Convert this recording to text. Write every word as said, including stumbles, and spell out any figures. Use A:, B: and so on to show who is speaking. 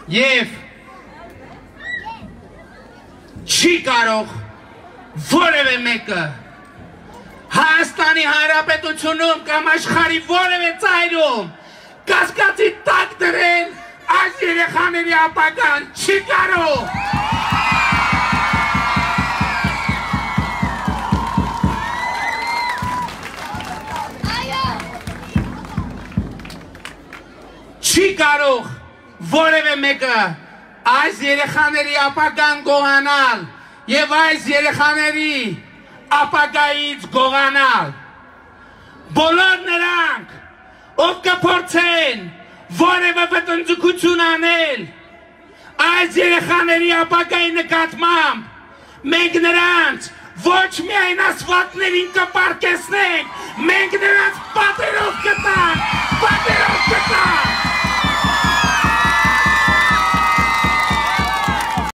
A: Եվ չի կարող որևէ մեկը Հայաստանի Հանրապետությունում կամ աշխարհի որևէ ծայրում կասկածի տակ դրել այս երեխաների ապագան չի կարող Չի կարող որևէ մեկը այս երեխաների ապագան գողանալ եւ այս երեխաների ապագայից գողանալ բոլոր նրանք ով կփորձեն որևէ վտանգություն անել այս երեխաների ապագայի նկատմամբ մենք նրանց ոչ միայն ասֆալտներին կպարկեսնենք մենք նրանց